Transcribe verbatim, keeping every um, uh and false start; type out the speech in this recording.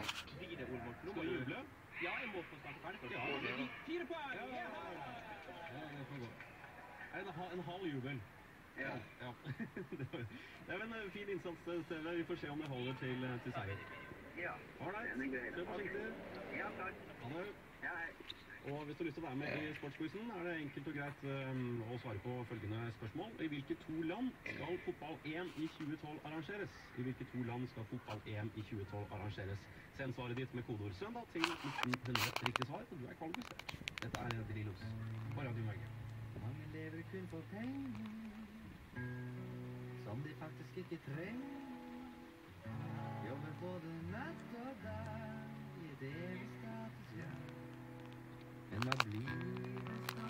Blir det Olmark? Skal du juble? Ja, jeg må få starte ferdig først. Ja, det er fire poeng! Ja, ja, ja. Ja, det får gå. Er det en, en halv jubel? Ja. Ja. Det er en fin innsats, Steve. Vi får se om det holder til, til seier. Ja. Alright, kjør forsiktig. Ja, takk. Ha det. Ja, hei. Og hvis du har lyst til å være med i sportsquizen, er det enkelt og greit um, å svare på følgende spørsmål. I hvilke to land skal fotball-E M i tjue tolv arrangeres? I hvilke to land skal fotball-E M i tjue tolv arrangeres? Send svaret ditt med kodeord søndag til nitten hundre. Riktig svar, og du er kvalifisert. Dette er Drillos på Radio Norge. Mange lever kun for penger, som de faktisk ikke trenger. Jobber både natt og dag i et evig status, ja. Men hva blir det?